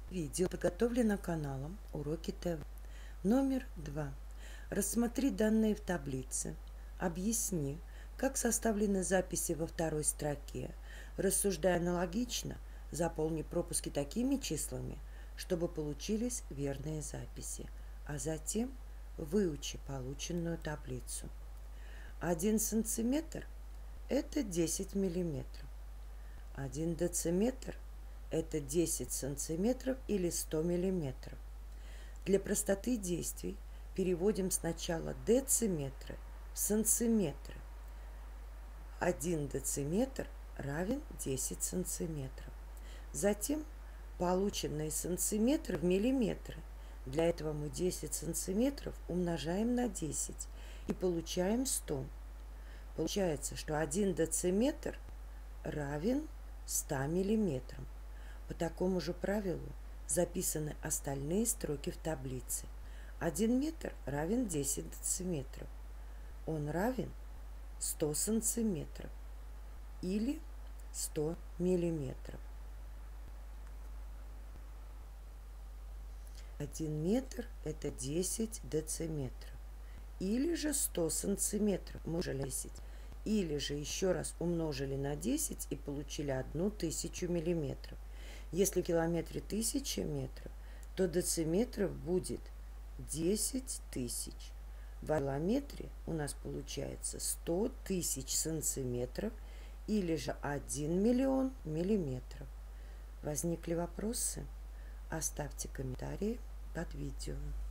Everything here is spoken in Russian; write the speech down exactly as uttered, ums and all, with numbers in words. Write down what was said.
Видео подготовлено каналом Уроки ТВ. Номер два. Рассмотри данные в таблице. Объясни, как составлены записи во второй строке. Рассуждая аналогично, заполни пропуски такими числами, чтобы получились верные записи, а затем выучи полученную таблицу. один сантиметр – это десять миллиметров. один дециметр – это десять сантиметров или сто миллиметров. Для простоты действий переводим сначала дециметры в сантиметры. один дециметр равен десять сантиметров. Затем полученные сантиметры в миллиметры. Для этого мы десять сантиметров умножаем на десять и получаем сто. Получается, что один дециметр равен ста миллиметрам. По такому же правилу записаны остальные строки в таблице. один метр равен десять дециметров. Он равен сто сантиметров или сто миллиметров. один метр – это десять дециметров. Или же сто сантиметров мы умножили на десять. Или же еще раз умножили на десять и получили одну тысячу миллиметров. Если в километре тысяча метров, то дециметров будет десять тысяч. В километре у нас получается сто тысяч сантиметров или же один миллион миллиметров. Возникли вопросы? Оставьте комментарии под видео.